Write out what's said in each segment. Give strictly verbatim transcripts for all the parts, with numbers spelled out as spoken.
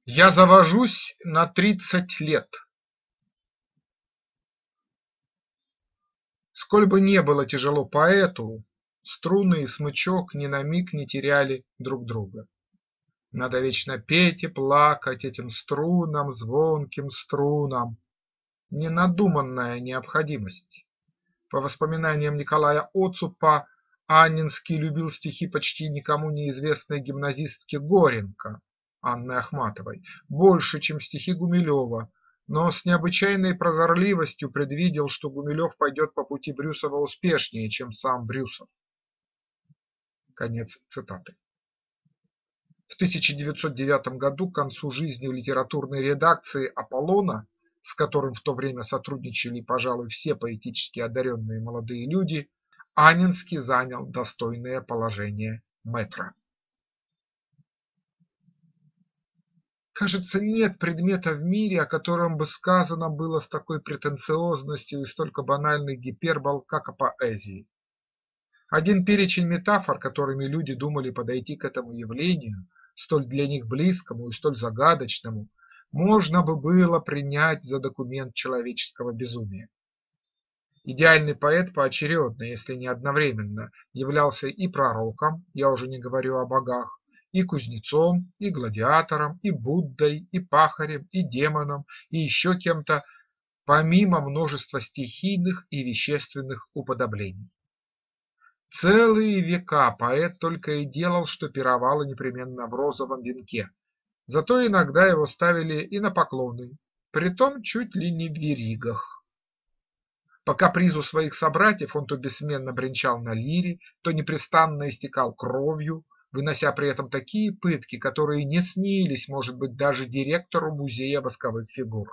Я завожусь на тридцать лет. Сколь бы не было тяжело поэту, струны и смычок ни на миг не теряли друг друга. Надо вечно петь и плакать этим струнам, звонким струнам. Ненадуманная необходимость. По воспоминаниям Николая Оцупа, Анненский любил стихи почти никому неизвестной гимназистки Горенко Анны Ахматовой больше, чем стихи Гумилева, но с необычайной прозорливостью предвидел, что Гумилев пойдет по пути Брюсова успешнее, чем сам Брюсов. Конец цитаты. В тысяча девятьсот девятом году к концу жизни в литературной редакции «Аполлона», с которым в то время сотрудничали, пожалуй, все поэтически одаренные молодые люди, Анненский занял достойное положение мэтра. Кажется, нет предмета в мире, о котором бы сказано было с такой претенциозностью и столько банальных гипербол, как о поэзии. Один перечень метафор, которыми люди думали подойти к этому явлению, столь для них близкому и столь загадочному, можно бы было принять за документ человеческого безумия. Идеальный поэт поочередно, если не одновременно, являлся и пророком, я уже не говорю о богах, и кузнецом, и гладиатором, и Буддой, и пахарем, и демоном, и еще кем-то, помимо множества стихийных и вещественных уподоблений. Целые века поэт только и делал, что пировал и непременно в розовом венке, зато иногда его ставили и на поклоны, притом чуть ли не в веригах. По капризу своих собратьев он то бессменно бренчал на лире, то непрестанно истекал кровью, вынося при этом такие пытки, которые не снились, может быть, даже директору музея восковых фигур.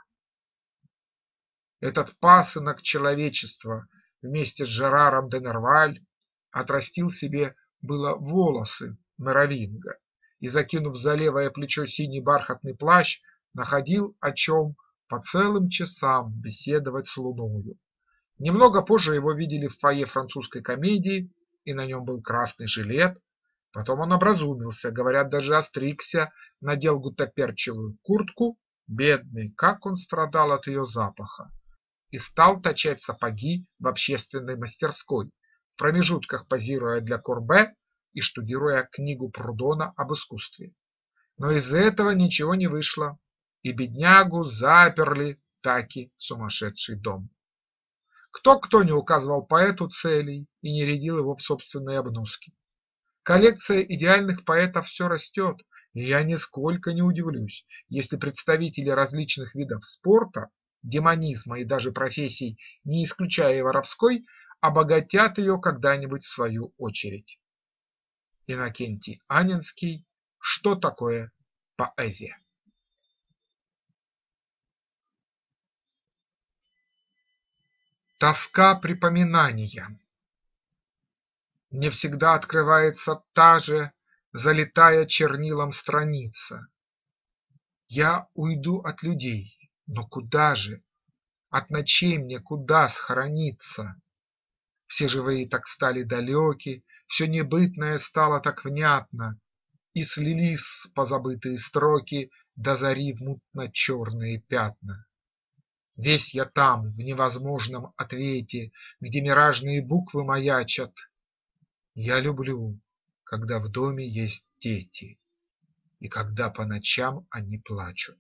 Этот пасынок человечества вместе с Жераром де Нерваль отрастил себе было волосы Меровинга и, закинув за левое плечо синий бархатный плащ, находил о чем по целым часам беседовать с луною. Немного позже его видели в фойе французской комедии, и на нем был красный жилет. Потом он образумился, говорят, даже остригся, надел гуттаперчевую куртку, бедный, как он страдал от ее запаха, и стал точать сапоги в общественной мастерской, в промежутках позируя для Корбе и штудируя книгу Прудона об искусстве. Но из этого ничего не вышло, и беднягу заперли таки в сумасшедший дом. Кто-кто не указывал поэту целей и не рядил его в собственные обноски. Коллекция идеальных поэтов все растет, и я нисколько не удивлюсь, если представители различных видов спорта, демонизма и даже профессий, не исключая и воровской, обогатят ее когда-нибудь в свою очередь. Иннокентий Анненский. Что такое поэзия? Тоска припоминания. Мне всегда открывается та же, залитая чернилом страница. Я уйду от людей, но куда же? От ночей мне куда схорониться? Все живые так стали далеки, все небытное стало так внятно, и слились позабытые строки до зари в мутно-черные пятна. Весь я там, в невозможном ответе, где миражные буквы маячат. Я люблю, когда в доме есть дети и когда по ночам они плачут.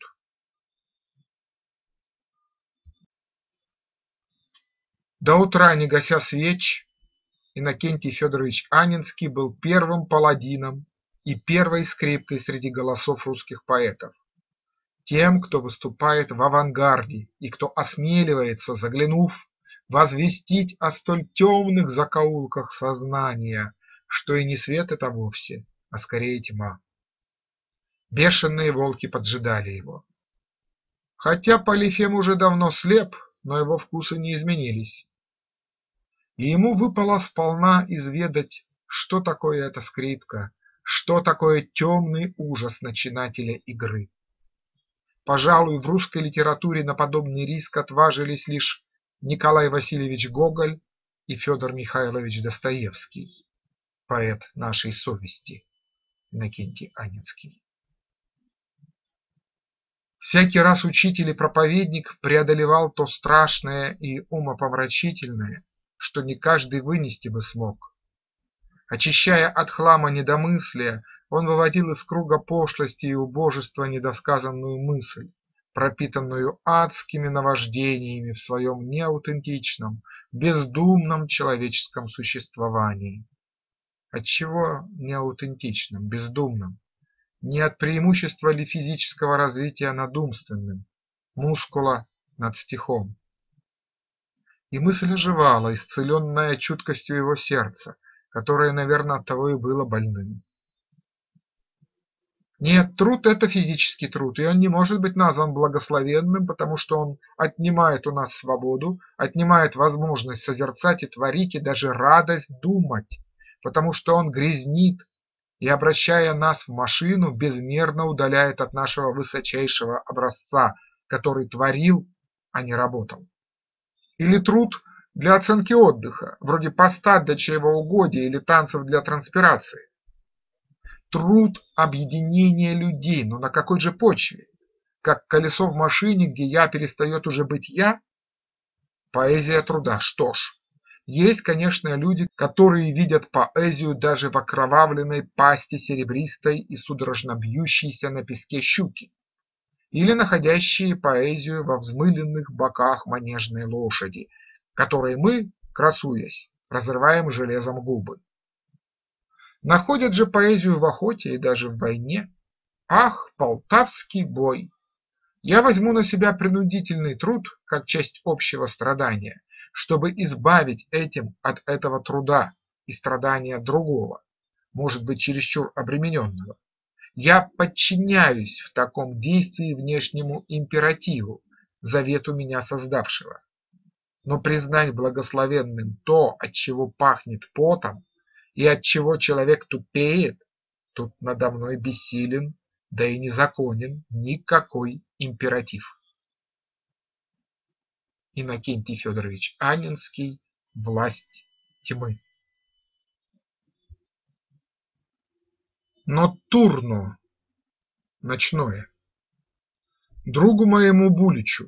До утра, не гася свеч, Иннокентий Федорович Анненский был первым паладином и первой скрипкой среди голосов русских поэтов, тем, кто выступает в авангарде и кто осмеливается, заглянув, возвестить о столь темных закоулках сознания, что и не свет это вовсе, а скорее тьма. Бешеные волки поджидали его. Хотя Полифем уже давно слеп, но его вкусы не изменились, и ему выпало сполна изведать, что такое эта скрипка, что такое темный ужас начинателя игры. Пожалуй, в русской литературе на подобный риск отважились лишь Николай Васильевич Гоголь и Федор Михайлович Достоевский, поэт нашей совести Иннокентий Анненский. Всякий раз учитель и проповедник преодолевал то страшное и умопомрачительное, что не каждый вынести бы смог. Очищая от хлама недомыслия, он выводил из круга пошлости и убожества недосказанную мысль, пропитанную адскими наваждениями в своем неаутентичном, бездумном человеческом существовании. Отчего неаутентичным, бездумным? Не от преимущества ли физического развития над умственным, мускула над стихом? И мысль оживала, исцеленная чуткостью его сердца, которое, наверное, оттого и было больным. Нет, труд – это физический труд, и он не может быть назван благословенным, потому что он отнимает у нас свободу, отнимает возможность созерцать и творить, и даже радость думать, потому что он грязнит и, обращая нас в машину, безмерно удаляет от нашего высочайшего образца, который творил, а не работал. Или труд для оценки отдыха, вроде поста для чревоугодия или танцев для транспирации. Труд объединения людей, но на какой же почве? Как колесо в машине, где я перестает уже быть я? Поэзия труда. Что ж, есть, конечно, люди, которые видят поэзию даже в окровавленной пасти серебристой и судорожно бьющейся на песке щуки, или находящие поэзию во взмыленных боках манежной лошади, которой мы, красуясь, разрываем железом губы. Находят же поэзию в охоте и даже в войне. Ах, полтавский бой! Я возьму на себя принудительный труд, как часть общего страдания, чтобы избавить этим от этого труда и страдания другого, может быть, чересчур обремененного. Я подчиняюсь в таком действии внешнему императиву, завету меня создавшего. Но признать благословенным то, от чего пахнет потом, и от чего человек тупеет, тут надо мной бессилен, да и незаконен никакой императив. Иннокентий Федорович Анненский. Власть тьмы. Ноттурно. Ночное. Другу моему Буличу.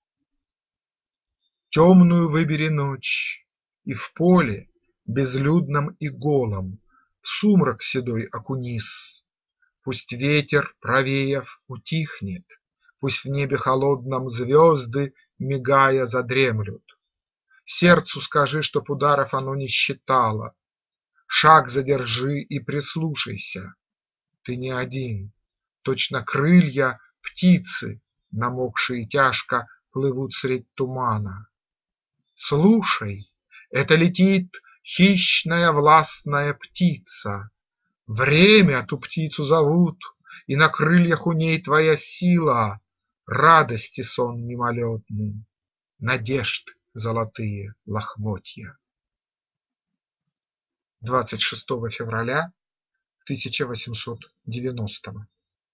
Темную выбери ночь, и в поле, безлюдном и голом, в сумрак седой окунись. Пусть ветер, провеяв, утихнет, пусть в небе холодном звезды, мигая, задремлют. Сердцу скажи, чтоб ударов оно не считало, шаг задержи и прислушайся. Ты не один, точно крылья птицы, намокшие тяжко, плывут средь тумана. Слушай, это летит хищная властная птица. Время ту птицу зовут, и на крыльях у ней твоя сила, радости сон мимолетный, надежд золотые лохмотья. двадцать шестого февраля тысяча восемьсот девяностого.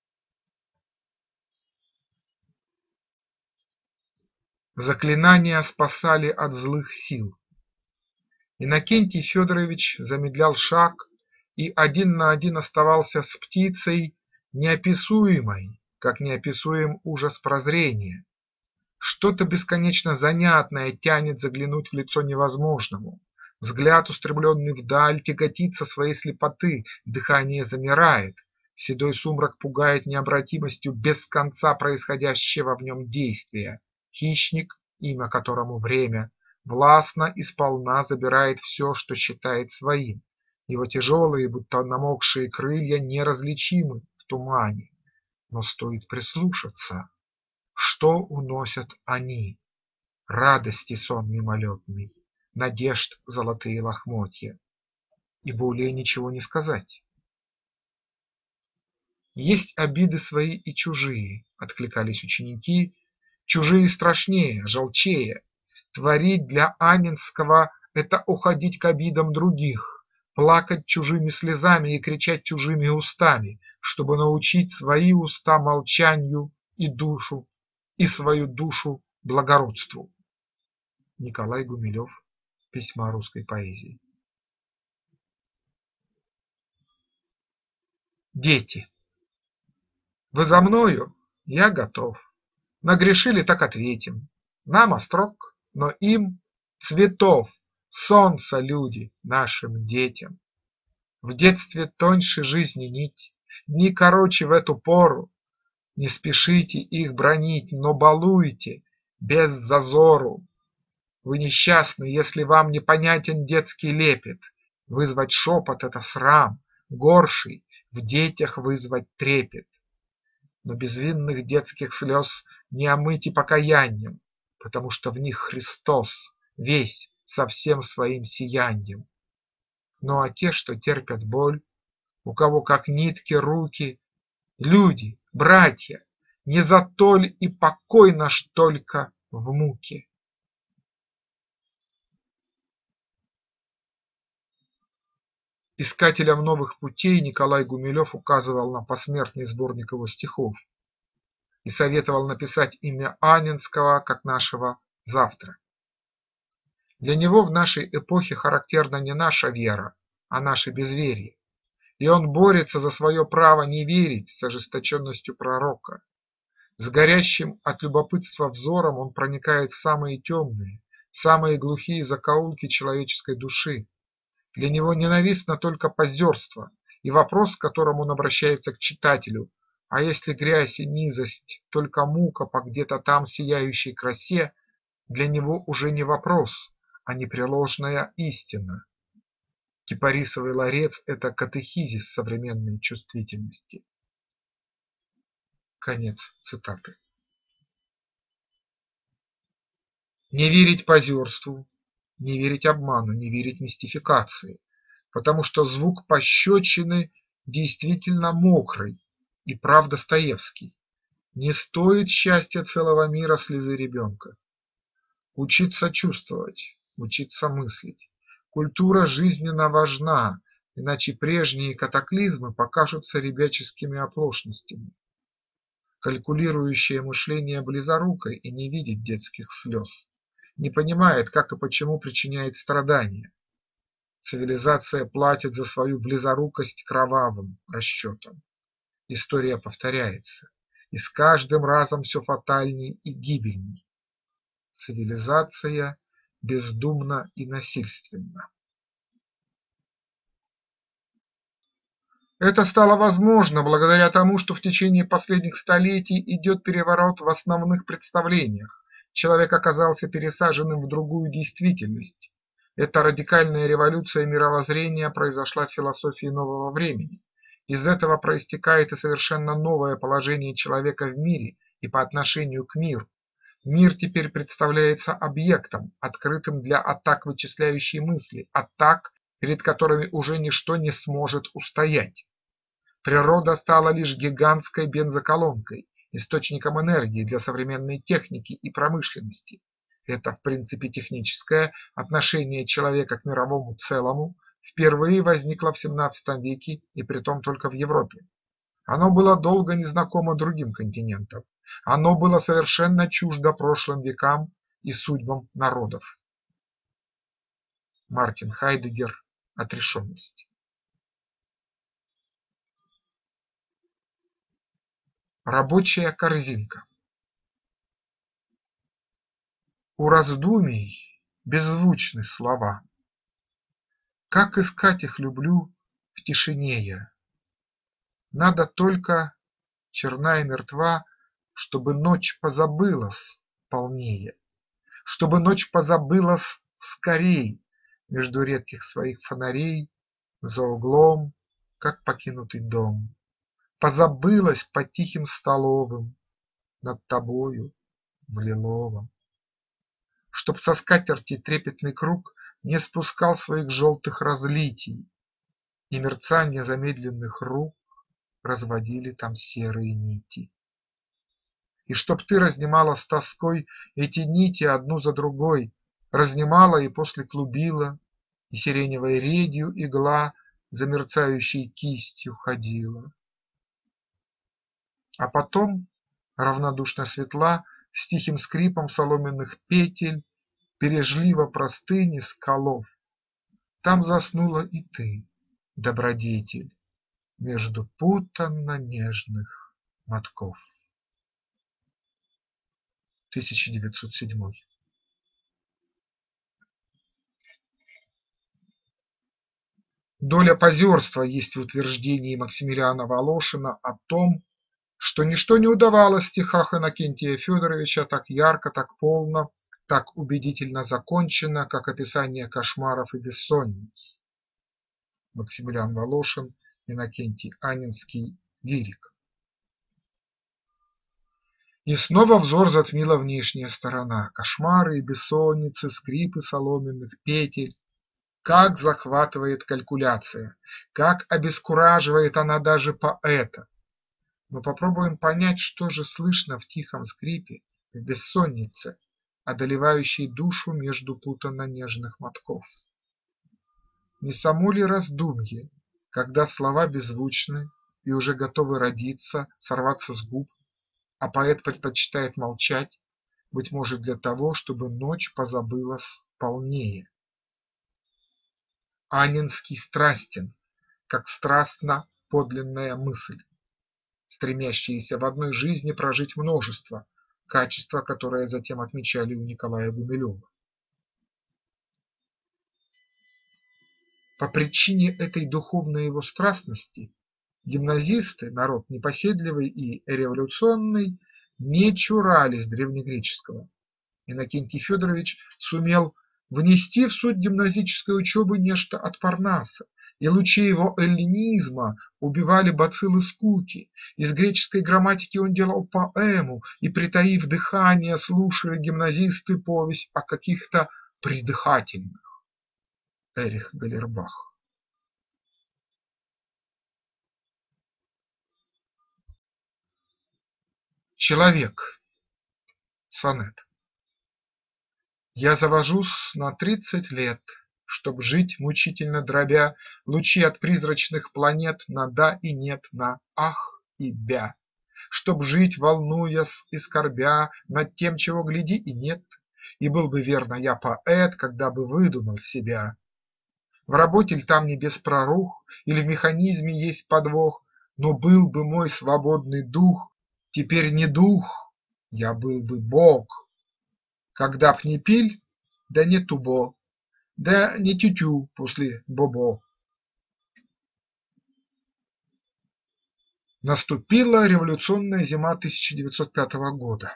Заклинания спасали от злых сил. Иннокентий Федорович замедлял шаг и один на один оставался с птицей неописуемой, как неописуем ужас прозрения. Что-то бесконечно занятное тянет заглянуть в лицо невозможному. Взгляд, устремленный вдаль, тяготится своей слепоты, дыхание замирает, седой сумрак пугает необратимостью без конца происходящего в нем действия. Хищник, имя которому время, властно и сполна забирает все, что считает своим. Его тяжелые, будто намокшие крылья неразличимы в тумане. Но стоит прислушаться. Что уносят они? Радости сон мимолетный, надежд золотые лохмотья. И более ничего не сказать. Есть обиды свои и чужие, откликались ученики, чужие страшнее, желчее. Творить для Анненского – это уходить к обидам других, плакать чужими слезами и кричать чужими устами, чтобы научить свои уста молчанию и душу, и свою душу благородству. Николай Гумилев. Письма русской поэзии. Дети. Вы за мною? Я готов. Нагрешили, так ответим: нам острог, но им цветов, солнца люди нашим детям. В детстве тоньше жизни нить, дни короче в эту пору, не спешите их бранить, но балуйте без зазору. Вы несчастны, если вам непонятен детский лепет, вызвать шепот – это срам, горший в детях вызвать трепет. Но безвинных детских слез не омыть и покаянием, потому что в них Христос весь со всем своим сияньем. Ну а те, что терпят боль, у кого как нитки руки, люди, братья, не за то ль и покой наш только в муке? Искателям новых путей Николай Гумилев указывал на посмертный сборник его стихов и советовал написать имя Анненского как нашего завтра. Для него в нашей эпохе характерна не наша вера, а наше безверие, и он борется за свое право не верить с ожесточенностью пророка. С горящим от любопытства взором он проникает в самые темные, самые глухие закоулки человеческой души. Для него ненавистно только позерство, и вопрос, к которому он обращается к читателю: а если грязь и низость только мука по где-то там сияющей красе, для него уже не вопрос, а непреложная истина. Кипарисовый ларец – это катехизис современной чувствительности. Конец цитаты. Не верить позерству, не верить обману, не верить мистификации, потому что звук пощечины действительно мокрый, и прав Достоевский: не стоит счастья целого мира слезы ребенка. Учиться чувствовать, учиться мыслить. Культура жизненно важна, иначе прежние катаклизмы покажутся ребяческими оплошностями. Калькулирующее мышление близорукое и не видит детских слез, не понимает, как и почему причиняет страдания. Цивилизация платит за свою близорукость кровавым расчетом. История повторяется, и с каждым разом все фатальней и гибельней. Цивилизация бездумна и насильственна. Это стало возможно благодаря тому, что в течение последних столетий идет переворот в основных представлениях. Человек оказался пересаженным в другую действительность. Эта радикальная революция мировоззрения произошла в философии нового времени. Из этого проистекает и совершенно новое положение человека в мире и по отношению к миру. Мир теперь представляется объектом, открытым для атак вычисляющей мысли, атак, перед которыми уже ничто не сможет устоять. Природа стала лишь гигантской бензоколонкой, источником энергии для современной техники и промышленности. Это, в принципе, техническое отношение человека к мировому целому впервые возникло в семнадцатом веке, и притом только в Европе. Оно было долго незнакомо другим континентам. Оно было совершенно чуждо прошлым векам и судьбам народов. Мартин Хайдеггер. Отрешенность. Рабочая корзинка. У раздумий беззвучны слова. Как искать их люблю в тишине я. Надо только, черна и мертва, чтобы ночь позабылась полнее, чтобы ночь позабылась скорей между редких своих фонарей, за углом, как покинутый дом, позабылась по тихим столовым над тобою в лиловом. Чтоб со скатерти трепетный круг не спускал своих желтых разлитий, и мерцанье замедленных рук разводили там серые нити. И чтоб ты разнимала с тоской эти нити одну за другой, разнимала и после клубила, и сиреневой редью игла за мерцающей кистью ходила. А потом, равнодушно светла, с тихим скрипом соломенных петель, бережливо простыни скалов, там заснула и ты, добродетель, между путанно нежных мотков. тысяча девятьсот седьмой. Доля позерства есть в утверждении Максимилиана Волошина о том, что ничто не удавалось в стихах Иннокентия Федоровича так ярко, так полно, так убедительно закончено, как описание кошмаров и бессонниц. Максимилиан Волошин, Иннокентий Анненский, лирик. И снова взор затмила внешняя сторона, кошмары и бессонницы, скрипы соломенных петель. Как захватывает калькуляция, как обескураживает она даже поэта. Но попробуем понять, что же слышно в тихом скрипе, в бессоннице, одолевающей душу между путанно-нежных мотков. Не само ли раздумье, когда слова беззвучны и уже готовы родиться, сорваться с губ, а поэт предпочитает молчать, быть может для того, чтобы ночь позабылась полнее. Анненский страстен, как страстна подлинная мысль, стремящаяся в одной жизни прожить множество, качество, которое затем отмечали у Николая Гумилева. По причине этой духовной его страстности гимназисты, народ непоседливый и революционный, не чурались древнегреческого. Иннокентий Федорович сумел внести в суть гимназической учебы нечто от Парнаса, и лучи его эллинизма убивали бациллы скуки. Из греческой грамматики он делал поэму, и, притаив дыхание, слушали гимназисты повесть о каких-то придыхательных. Эрих Галлербах. Человек. Сонет. Я завожусь на тридцать лет, чтоб жить, мучительно дробя лучи от призрачных планет на да и нет, на ах и бя, чтоб жить, волнуясь и скорбя над тем, чего гляди и нет, и был бы, верно, я поэт, когда бы выдумал себя. В работе ль там небес прорух, или в механизме есть подвох, но был бы мой свободный дух теперь не дух, я был бы Бог. Когда б не пиль, да не тубо, да не тютю после бобо. Наступила революционная зима тысяча девятьсот пятого года.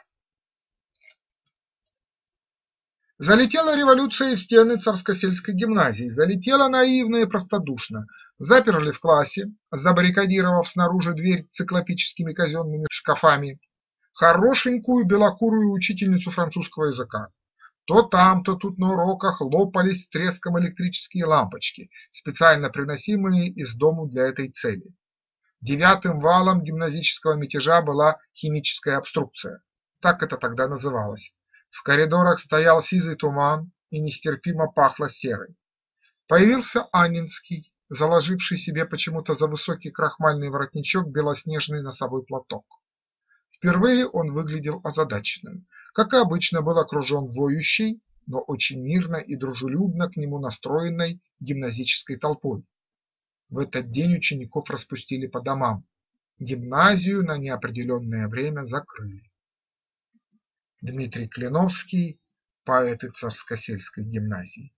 Залетела революция в стены Царско-сельской гимназии, залетела наивно и простодушно. Заперли в классе, забаррикадировав снаружи дверь циклопическими казенными шкафами, хорошенькую белокурую учительницу французского языка. То там, то тут на уроках лопались с треском электрические лампочки, специально приносимые из дому для этой цели. Девятым валом гимназического мятежа была химическая обструкция, так это тогда называлось. В коридорах стоял сизый туман и нестерпимо пахло серой. Появился Анненский, заложивший себе почему-то за высокий крахмальный воротничок белоснежный носовой платок. Впервые он выглядел озадаченным, как и обычно был окружен воющей, но очень мирно и дружелюбно к нему настроенной гимназической толпой. В этот день учеников распустили по домам, гимназию на неопределенное время закрыли. Дмитрий Клиновский, поэты Царско-сельской гимназии.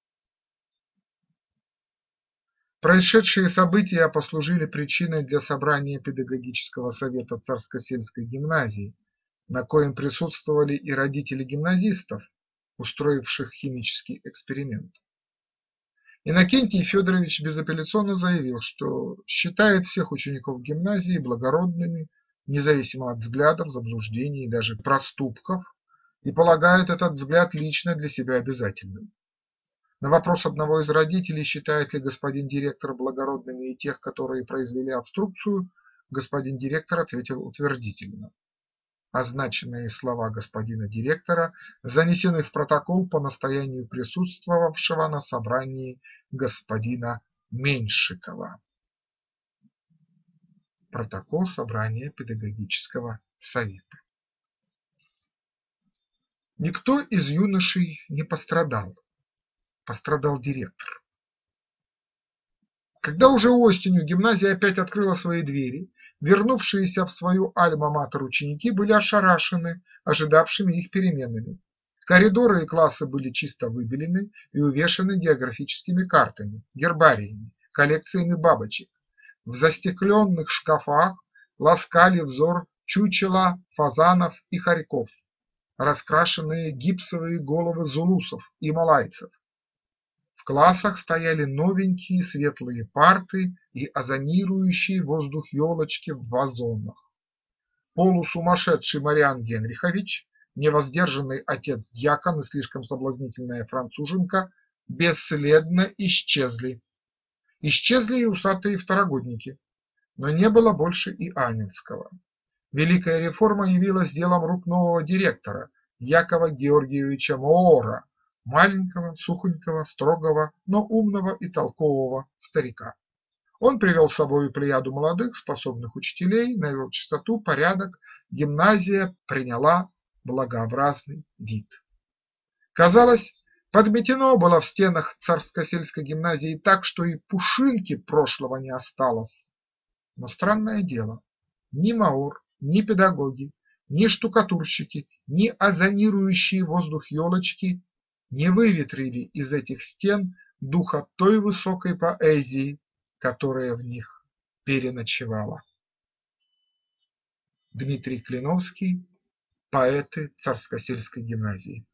Происшедшие события послужили причиной для собрания педагогического совета Царско-сельской гимназии, на коем присутствовали и родители гимназистов, устроивших химический эксперимент. Иннокентий Федорович безапелляционно заявил, что считает всех учеников гимназии благородными, независимо от взглядов, заблуждений и даже проступков, и полагает этот взгляд лично для себя обязательным. На вопрос одного из родителей, считает ли господин директор благородными и тех, которые произвели обструкцию, господин директор ответил утвердительно. Означенные слова господина директора занесены в протокол по настоянию присутствовавшего на собрании господина Меньшикова. Протокол собрания педагогического совета. Никто из юношей не пострадал. Пострадал директор. Когда уже осенью гимназия опять открыла свои двери, Вернувшиеся в свою альма-матер ученики были ошарашены ожидавшими их переменами. Коридоры и классы были чисто выбелены и увешаны географическими картами, гербариями, коллекциями бабочек. В застекленных шкафах ласкали взор чучела фазанов и хорьков, раскрашенные гипсовые головы зулусов и малайцев. В классах стояли новенькие светлые парты и озонирующие воздух елочки в вазонах. Полусумасшедший Мариан Генрихович, невоздержанный отец-дьякон и слишком соблазнительная француженка бесследно исчезли. Исчезли и усатые второгодники, но не было больше и Анинского. Великая реформа явилась делом рук нового директора Якова Георгиевича Моора, маленького, сухонького, строгого, но умного и толкового старика. Он привел с собой плеяду молодых, способных учителей, навел чистоту, порядок, гимназия приняла благообразный вид. Казалось, подметено было в стенах Царско-сельской гимназии так, что и пушинки прошлого не осталось. Но странное дело, ни Моор, ни педагоги, ни штукатурщики, ни озонирующие воздух елочки не выветрили из этих стен духа той высокой поэзии, которая в них переночевала. Дмитрий Клиновский. Поэты Царско-сельской гимназии.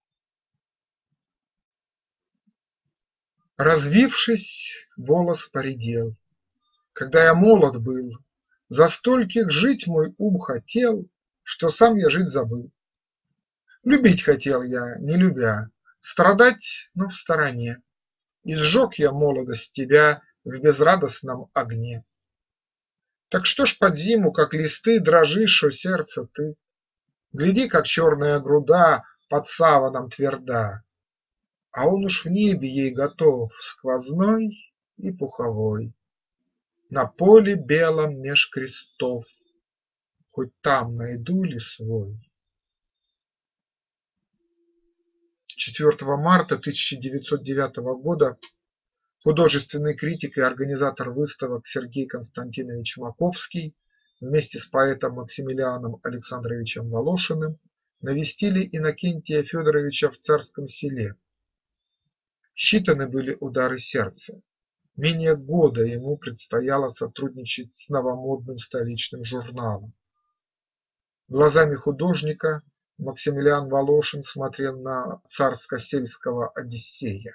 Развившись, волос поредел. Когда я молод был, за стольких жить мой ум хотел, что сам я жить забыл. Любить хотел я, не любя, страдать, но в стороне, и сжег я молодость тебя в безрадостном огне. Так что ж под зиму, как листы, дрожишь, о сердце ты? Гляди, как черная груда под саваном тверда, а он уж в небе ей готов, сквозной и пуховой, на поле белом меж крестов, хоть там найду ли свой. четвёртого марта тысяча девятьсот девятого года художественный критик и организатор выставок Сергей Константинович Маковский вместе с поэтом Максимилианом Александровичем Волошиным навестили Иннокентия Федоровича в Царском Селе. Считаны были удары сердца. Менее года ему предстояло сотрудничать с новомодным столичным журналом. Глазами художника Максимилиан Волошин смотрел на царско-сельского Одиссея.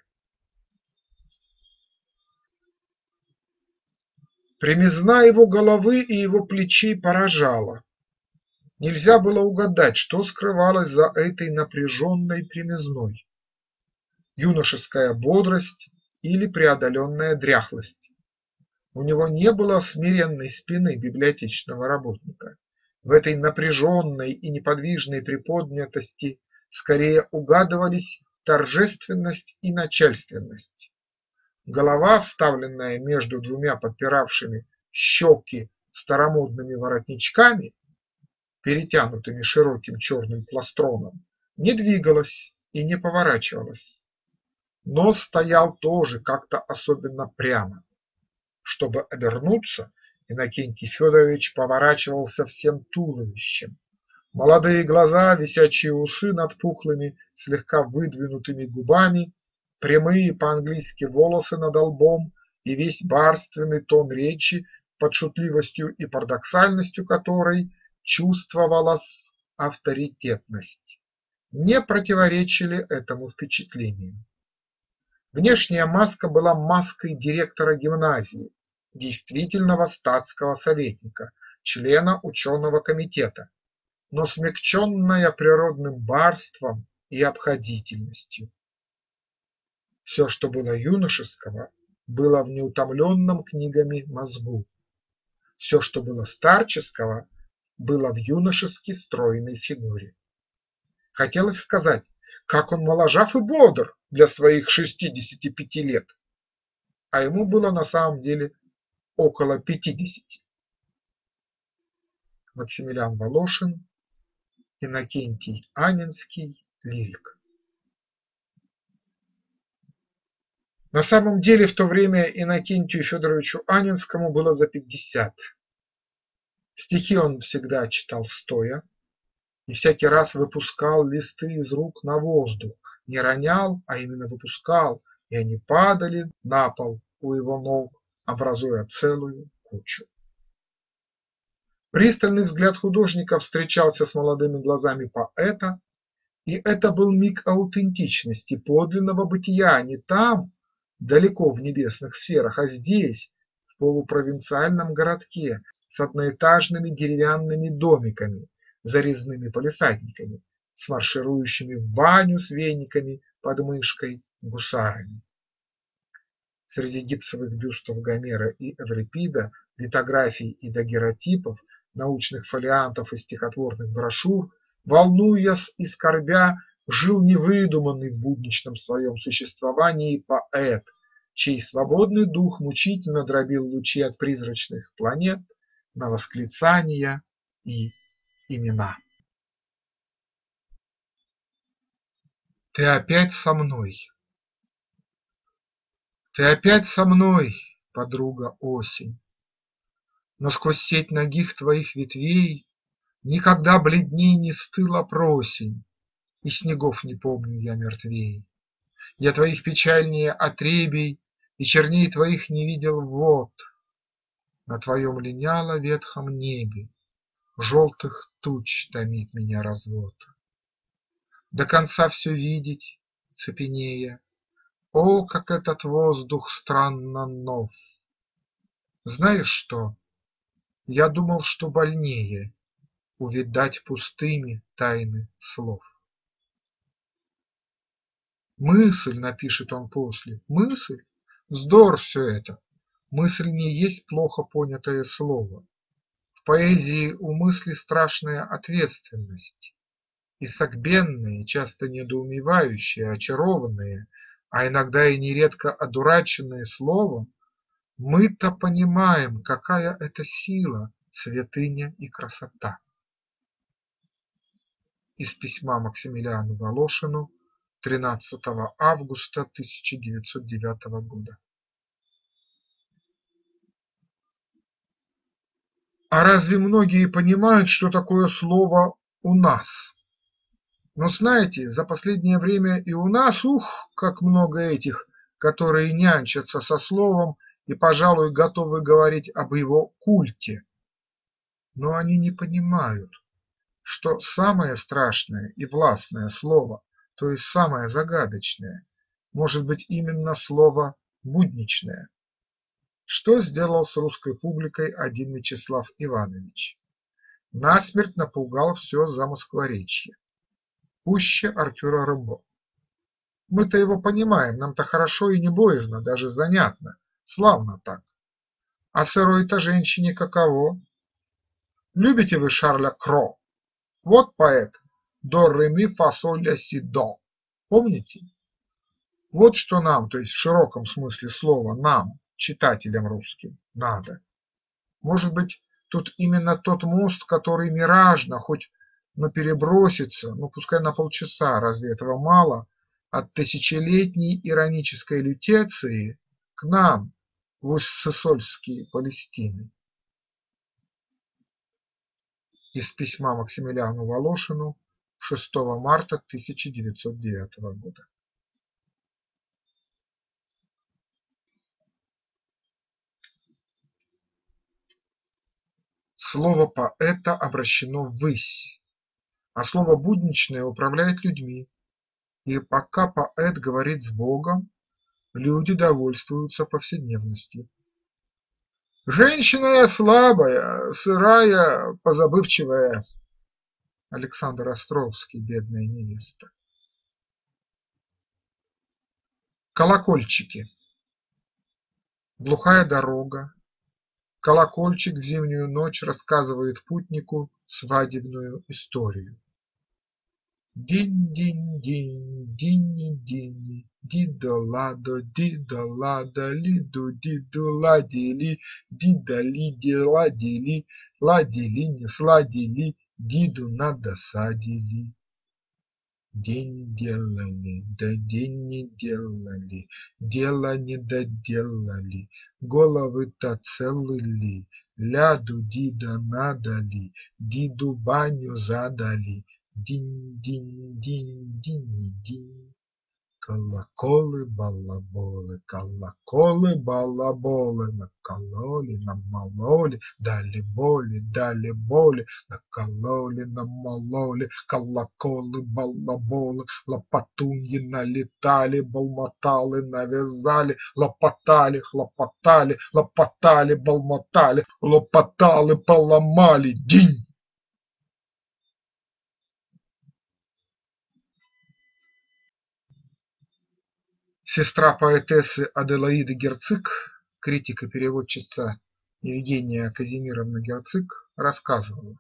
Прямизна его головы и его плечей поражала. Нельзя было угадать, что скрывалось за этой напряженной прямизной. Юношеская бодрость или преодоленная дряхлость. У него не было смиренной спины библиотечного работника. В этой напряженной и неподвижной приподнятости скорее угадывались торжественность и начальственность. Голова, вставленная между двумя подпиравшими щеки старомодными воротничками, перетянутыми широким черным пластроном, не двигалась и не поворачивалась. Нос стоял тоже как-то особенно прямо. Чтобы обернуться, Иннокентий Федорович поворачивался всем туловищем. Молодые глаза, висячие усы над пухлыми, слегка выдвинутыми губами, прямые по-английски волосы над лбом и весь барственный тон речи, под шутливостью и парадоксальностью которой чувствовалась авторитетность, не противоречили этому впечатлению. Внешняя маска была маской директора гимназии, действительного статского советника, члена ученого комитета, но смягченная природным барством и обходительностью. Все, что было юношеского, было в неутомленном книгами мозгу. Все, что было старческого, было в юношески стройной фигуре. Хотелось сказать, как он моложав и бодр для своих шестидесяти пяти лет, а ему было на самом деле около пятидесяти. Максимилиан Волошин, Иннокентий Анинский, лирик. На самом деле в то время Иннокентию Федоровичу Анинскому было за пятьдесят. Стихи он всегда читал стоя и всякий раз выпускал листы из рук на воздух, не ронял, а именно выпускал, и они падали на пол у его ног, образуя целую кучу. Пристальный взгляд художника встречался с молодыми глазами поэта, и это был миг аутентичности, подлинного бытия не там, далеко в небесных сферах, а здесь, в полупровинциальном городке с одноэтажными деревянными домиками, за резными палисадниками, с марширующими в баню с вениками под мышкой гусарами. Среди гипсовых бюстов Гомера и Эврипида, литографий и дагеротипов, научных фолиантов и стихотворных брошюр, волнуясь и скорбя, жил невыдуманный в будничном своем существовании поэт, чей свободный дух мучительно дробил лучи от призрачных планет на восклицания и имена. Ты опять со мной. Ты опять со мной, подруга осень, но сквозь сеть нагих твоих ветвей никогда бледней не стыла просень, и снегов не помню я мертвей. Я твоих печальнее отребий и черней твоих не видел вод. На твоем линяло ветхом небе желтых туч томит меня развод. До конца все видеть, цепенея, о, как этот воздух странно нов! Знаешь что? Я думал, что больнее увидать пустыми тайны слов. Мысль, напишет он после, мысль? Вздор все это. Мысль не есть плохо понятое слово. В поэзии у мысли страшная ответственность. И согбенные, часто недоумевающие, очарованные, а иногда и нередко одураченные словом, мы-то понимаем, какая это сила, святыня и красота. Из письма Максимилиану Волошину тринадцатого августа тысяча девятьсот девятого года. А разве многие понимают, что такое слово «у нас»? Но знаете, за последнее время и у нас, ух, как много этих, которые нянчатся со словом и, пожалуй, готовы говорить об его культе. Но они не понимают, что самое страшное и властное слово, то есть самое загадочное, может быть именно слово будничное. Что сделал с русской публикой один Вячеслав Иванович? Насмерть напугал все замоскворечье. Пуще Артюра Рымбо. Мы-то его понимаем, нам-то хорошо и не боязно, даже занятно, славно так. А сырой-то женщине каково? Любите вы Шарля Кро? Вот поэт до ре ми фа соль ля си до. Помните? Вот что нам, то есть в широком смысле слова, нам, читателям русским, надо. Может быть, тут именно тот мост, который миражно, хоть но перебросится, ну пускай на полчаса, разве этого мало, от тысячелетней иронической лютеции к нам в Усть-Сысольские Палестины. Из письма Максимилиану Волошину шестого марта тысяча девятьсот девятого года. Слово поэта обращено ввысь, а слово будничное управляет людьми, и пока поэт говорит с Богом, люди довольствуются повседневностью. Женщина я слабая, сырая, позабывчивая. Александр Островский, бедная невеста. Колокольчики. Глухая дорога. Колокольчик в зимнюю ночь рассказывает путнику свадебную историю. Динь-динь-динь, динь-динь, ди-до-ладо, ди-до-ладо, лиду-диду-ладили, дида-лиди-ладили, ладили не сладили, диду надосадили. День делали, да день не делали, дело не доделали, головы-то целы ли, ляду дида надали, диду баню задали, динь-динь-динь-динь-динь. Колоколы, балаболы, колоколы, балаболы, накололи, намололи, дали боли, дали боли, накололи, намололи, колоколы, балаболы, лопатуньи налетали, балмоталы навязали, лопотали, хлопотали, лопотали, балмотали, лопоталы, поломали, динь. Сестра поэтессы Аделаиды Герцик, критика-переводчица Евгения Казимировна Герцик, рассказывала: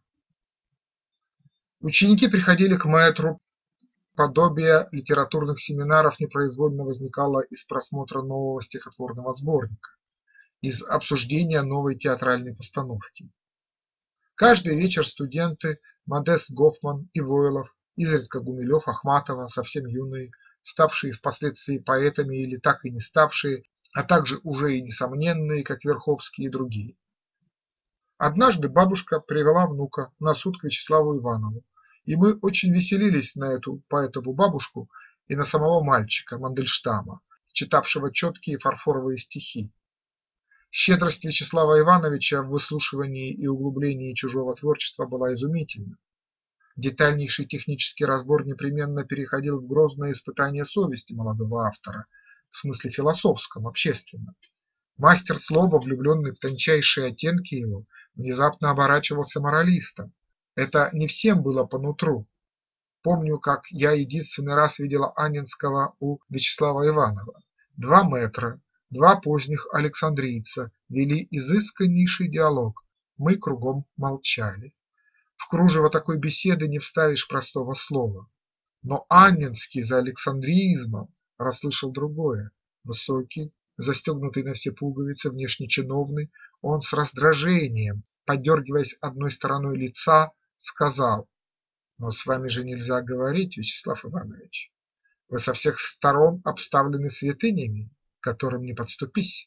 ученики приходили к мэтру, подобие литературных семинаров непроизвольно возникало из просмотра нового стихотворного сборника, из обсуждения новой театральной постановки. Каждый вечер студенты Модест Гофман и Войлов, изредка Гумилев, Ахматова, совсем юные, ставшие впоследствии поэтами или так и не ставшие, а также уже и несомненные, как Верховский и другие. Однажды бабушка привела внука на суд к Вячеславу Иванову, и мы очень веселились на эту поэтову бабушку и на самого мальчика Мандельштама, читавшего четкие фарфоровые стихи. Щедрость Вячеслава Ивановича в выслушивании и углублении чужого творчества была изумительна. Детальнейший технический разбор непременно переходил в грозное испытание совести молодого автора, в смысле философском, общественном. Мастер слова, влюбленный в тончайшие оттенки его, внезапно оборачивался моралистом. Это не всем было по нутру. Помню, как я единственный раз видела Анненского у Вячеслава Иванова. Два мэтра, два поздних александрийца вели изысканнейший диалог, мы кругом молчали. В кружево такой беседы не вставишь простого слова. Но Анненский за александриизмом расслышал другое. Высокий, застегнутый на все пуговицы, внешне чиновный, он с раздражением, подергиваясь одной стороной лица, сказал: «Но с вами же нельзя говорить, Вячеслав Иванович. Вы со всех сторон обставлены святынями, к которым не подступись».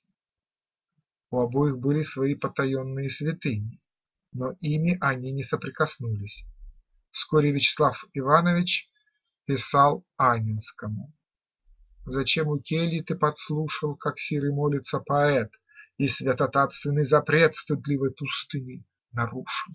У обоих были свои потаенные святыни, но ими они не соприкоснулись. Вскоре Вячеслав Иванович писал Анненскому: «Зачем у кельи ты подслушал, как сирый молится поэт, и святотатственный запрет стыдливой пустыни нарушил?»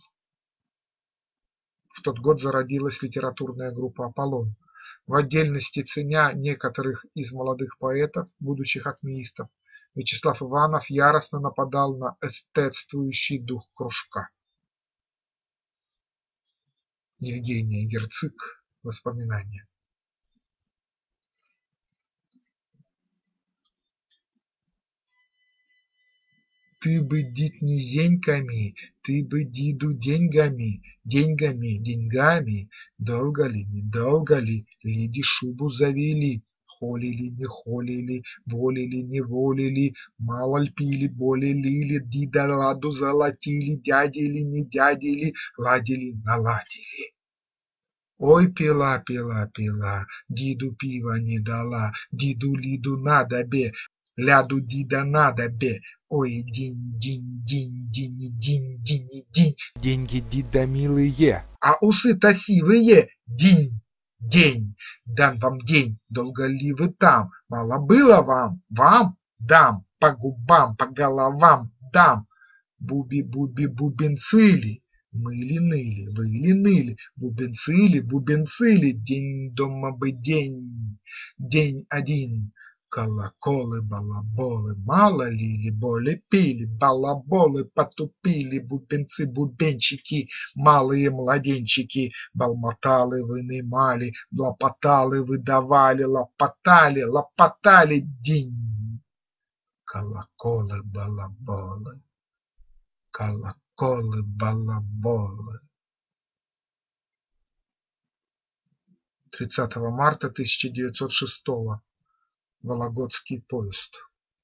В тот год зародилась литературная группа «Аполлон», в отдельности ценя некоторых из молодых поэтов, будущих акмеистов. Вячеслав Иванов яростно нападал на эстетствующий дух кружка. Евгения Герцик. Воспоминания. Ты бы дит не зеньками, ты бы диду деньгами, деньгами, деньгами, долго ли, недолго ли, лиди шубу завели, холили, не холили, волили, не волили, мало ль пили, боли лили, дида ладу золотили, дядили, не дядили, ладили, наладили. Ой, пила, пила, пила, диду пива не дала, диду лиду надо бе, ляду дида надо бе. Ой, динь, динь, динь, динь, динь, динь, динь. Деньги дида милые, а усы-то сивые. Динь, день, дам вам день, долго ли вы там? Мало было вам, вам дам, по губам, по головам дам. Буби-буби бубенцили, мыли-ныли, выли-ныли, бубенцили, бубенцили, день дома бы день, день один. Колоколы, балаболы, мало ли ли боли пили, балаболы потупили, бубенцы, бубенчики, малые младенчики, балмоталы вынимали, лопоталы выдавали, лопотали, лопотали, динь. Колоколы, балаболы, колоколы, балаболы. тридцатого марта тысяча девятьсот шестого. Вологодский поезд.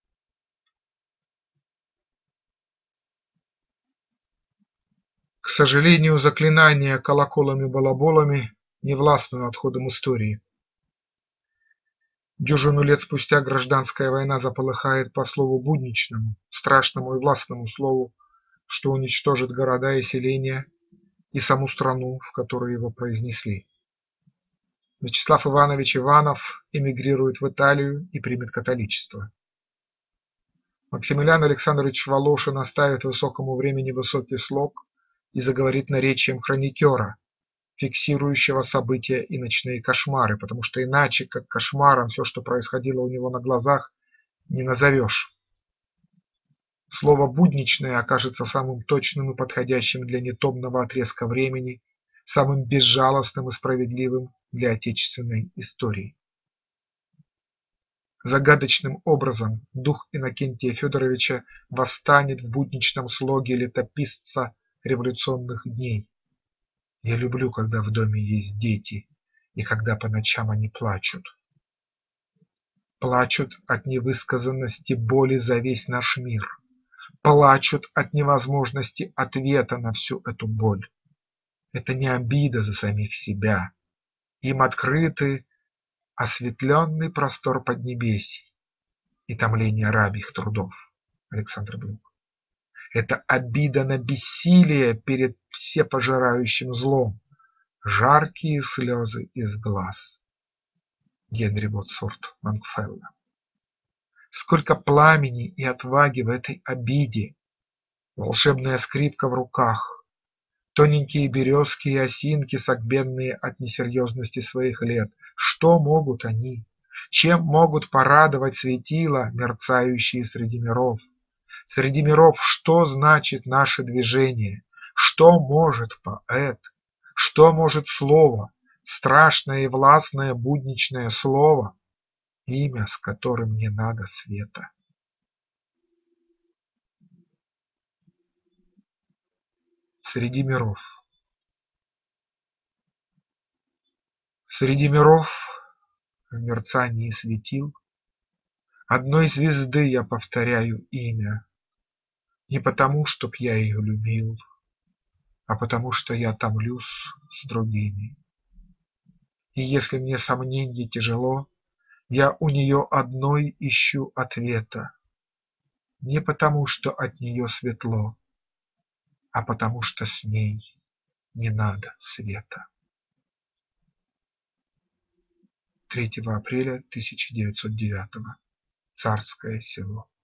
К сожалению, заклинание колоколами-балаболами не властно над ходом истории. Дюжину лет спустя гражданская война заполыхает по слову будничному, страшному и властному слову что уничтожит города и селения и саму страну, в которой его произнесли. Вячеслав Иванович Иванов эмигрирует в Италию и примет католичество. Максимилиан Александрович Волошин оставит высокому времени высокий слог и заговорит наречием хроникера, фиксирующего события и ночные кошмары, потому что иначе, как кошмаром, все, что происходило у него на глазах, не назовешь. Слово «будничное» окажется самым точным и подходящим для нетомного отрезка времени, самым безжалостным и справедливым для отечественной истории. Загадочным образом дух Иннокентия Федоровича восстанет в будничном слоге летописца революционных дней. Я люблю, когда в доме есть дети, и когда по ночам они плачут. Плачут от невысказанности боли за весь наш мир. Плачут от невозможности ответа на всю эту боль. Это не обида за самих себя. Им открыты осветленный простор поднебесий и томление рабьих трудов. Александр Блок. Это обида на бессилие перед всепожирающим злом, жаркие слезы из глаз. Генри Вордсворт Лонгфелло. Сколько пламени и отваги в этой обиде! Волшебная скрипка в руках, тоненькие березки и осинки, согбенные от несерьезности своих лет. Что могут они? Чем могут порадовать светила, мерцающие среди миров? Среди миров что значит наше движение? Что может поэт? Что может слово? Страшное и властное будничное слово, имя, с которым не надо света. Среди миров. Среди миров, в мерцании светил, одной звезды я повторяю имя, не потому, чтоб я ее любил, а потому, что я томлюсь с другими. И если мне сомненье тяжело, я у нее одной ищу ответа, не потому, что от нее светло, а потому, что с ней не надо света. третьего апреля тысяча девятьсот девятого. Царское Село.